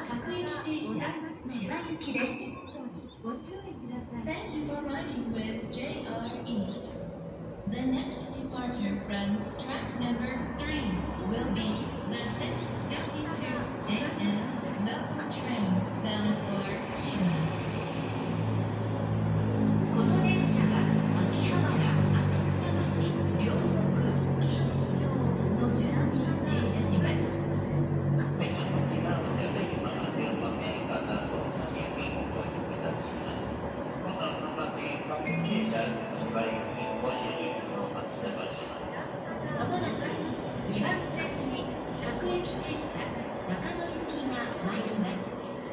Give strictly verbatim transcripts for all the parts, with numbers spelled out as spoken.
各駅停車千葉行きです。 Thank you for riding with J R East. The next departure from track number three will be the six fifty-two A M local train bound for Chiba. この電車は秋葉原、浅草橋、両国、錦糸町の順に停車します。まもなくにばん線に各駅停車中野行きが参ります。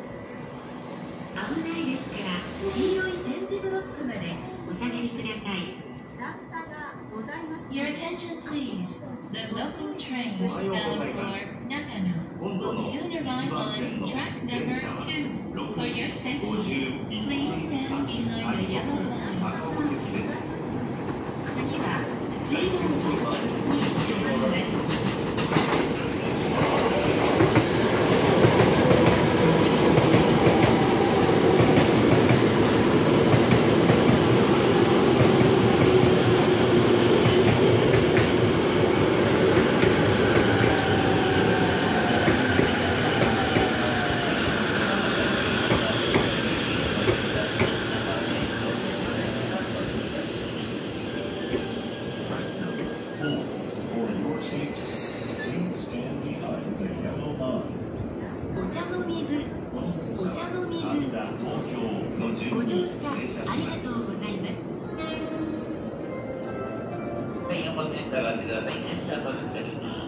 危ないですから黄色い点字ブロックまでお下がりください。 Your attention please. The local train bound for Nakano will soon arrive on track number two. For your safety, please stand behind the yellow line. 次は水道橋に止まります。お茶の水、お茶の水、ご乗車ありがとうございます。 はい、お待ちいただいてください。電車到着します。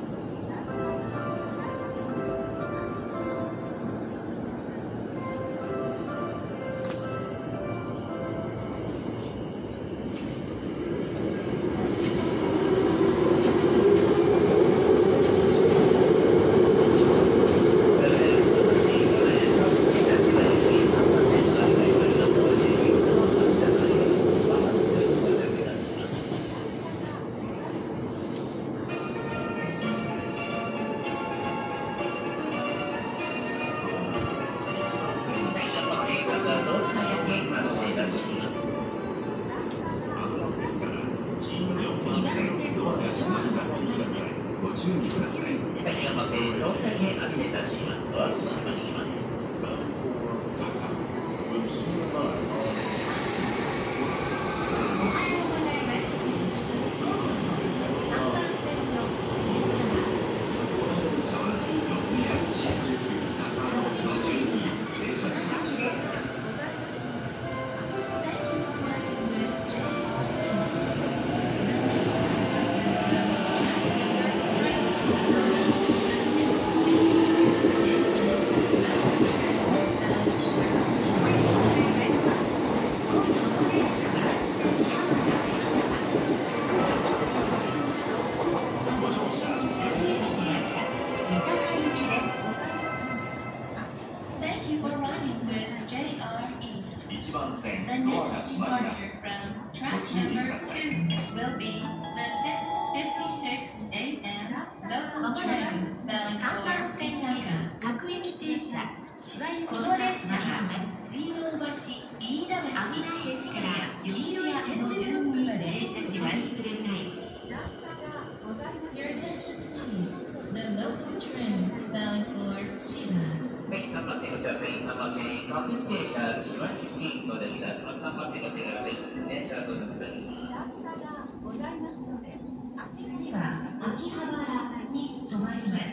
The next departure from track number two will be the six fifty-six A M local train bound for Setaka. 各駅停車千葉行きが参ります。水道橋、飯田橋、危ないですから黄色い点字ブロックまで停車します。ください。 Your attention please. The local train bound for Chiba. はい、頑張ってください。頑張って、各駅停車千葉行きの電車、頑張ってください。電車到着します。 次は秋葉原に止まります。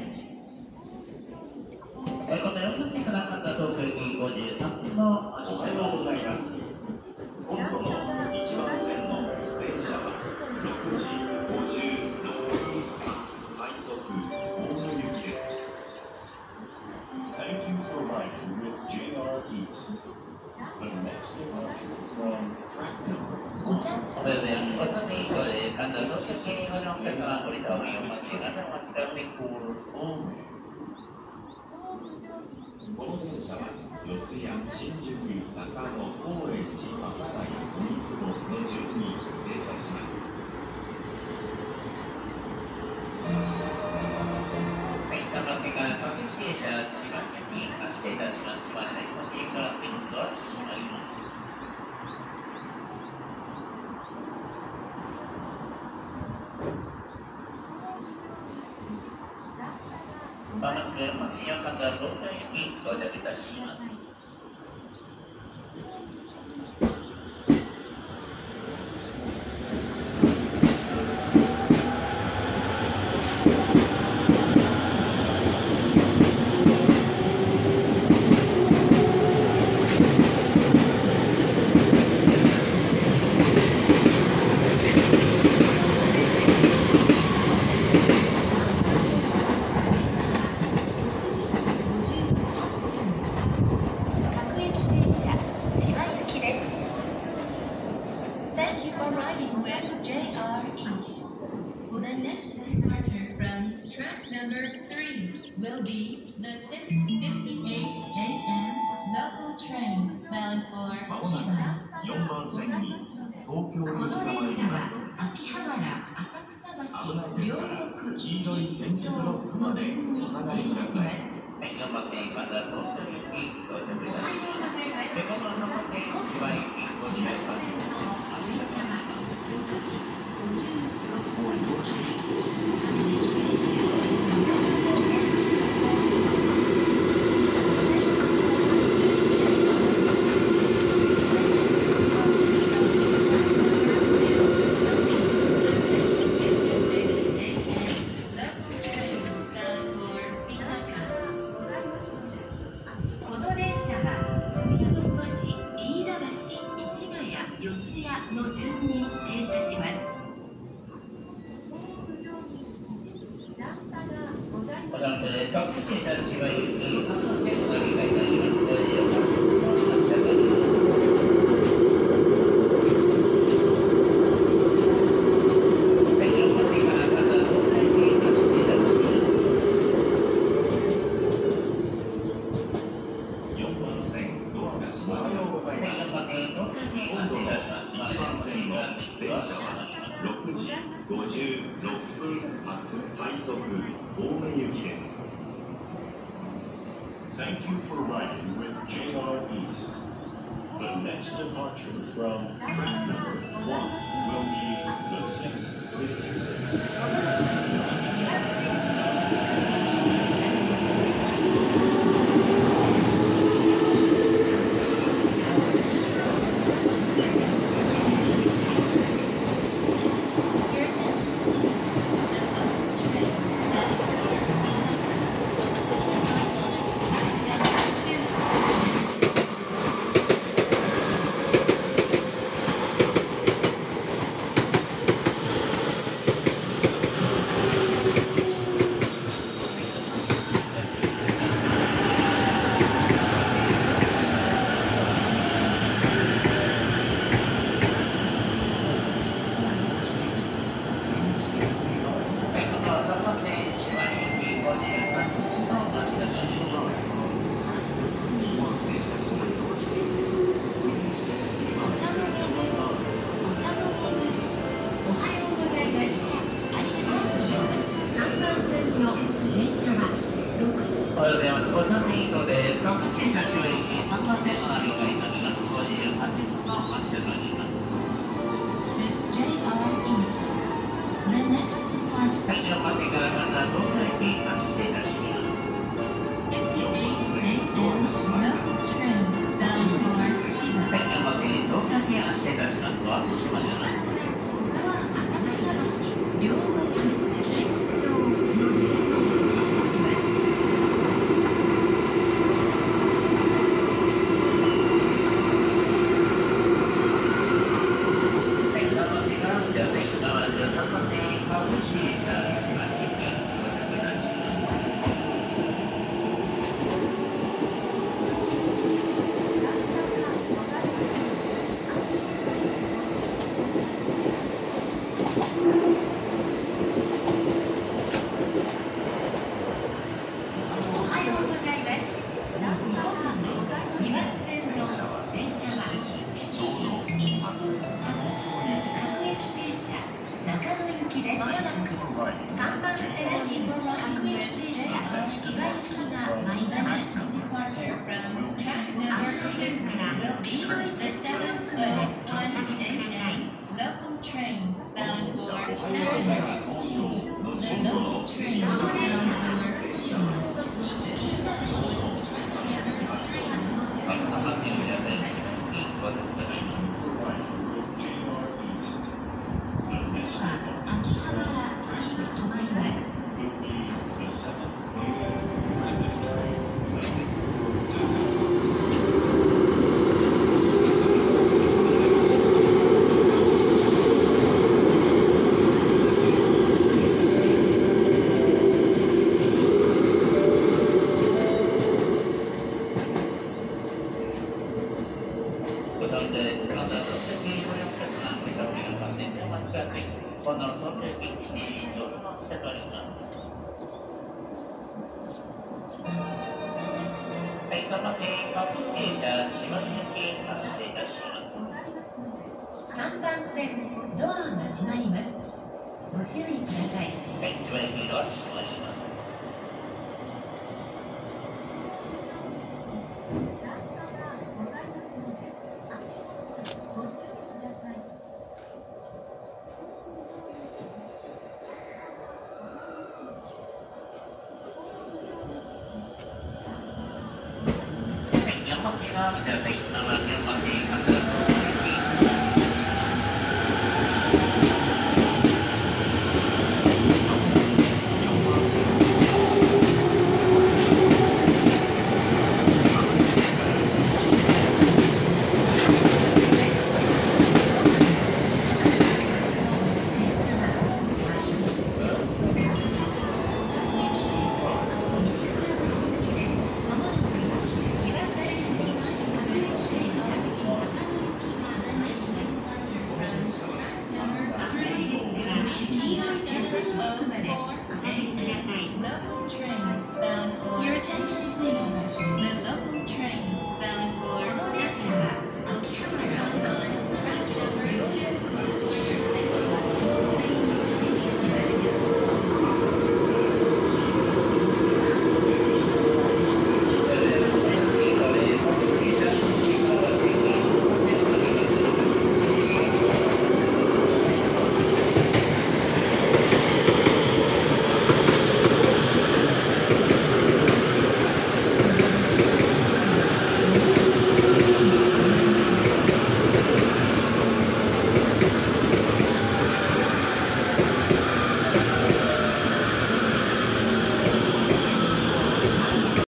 えこのよんじから東京行きごじゅうさんぷんのおはようございます。今度のいちばん線の電車はろくじごじゅうろっぷん発快速大野行きです。Thank you for riding with J R East. The next departure from track number お茶おはようございます。お先にそれ神田東京行きご乗車から降りたお見を待ちながらお待ちください。 Alway。この電車は四谷、新宿、中野、高円寺、阿佐ヶ谷、荻窪の順に停車します。 はい、頑張ってください。各駅停車千葉行きまもなく松山方東海駅に到着いたします。 Thank you for riding with J R East. The next departure from track number three will be the six fifty-eight A M local train bound for まもなくよんばん線に東京この行きが参電車はります。 秋葉原浅草危ない橋両ですから国黄色い点字ブロックまでお下がりください。 はい、よんばん線方東海駅に到着いたします。セコムの本線千葉駅に到着いたします。 電車はろくじごじゅうろっぷん発各駅停車中野です。この電車は水分橋、飯田橋、市ヶ谷、四谷の順に停車します。 この後で特急列車千葉駅にさんばん線の乗り換えになります。ご利用ください。 よんばん線ドアが閉まります。今度のいちばん線の電車はろくじごじゅうろっぷん発快速青梅行きです。Thank you for riding with J R East. The next departure from track number one will be the six fifty-six. おはようございます。ご乗船以降で特急列車千葉駅にさんばん線の乗り換えになります。ご自由はちふんのお待ちとなります。 J R East. The next departure はい、よんばん線からまた東海駅に発車いたします。 fifty-eight A M local train bound for 千葉。 はい、よんばん線に東海駅発車いたします。お待ちしました。 浅草橋、両国、錦糸町の順に停車します。まもなくさんばん線に各駅停車千葉行きが参ります。青線から黄色い点字ブロックまでお下がりください。 Local train bound for おはようございます。 The local train bound for この到着基地に乗り乗せております。埼玉県各停車島根行き発車いたします。 さんばん線ドアが閉まります。ご注意ください。 千葉駅ドア閉まります。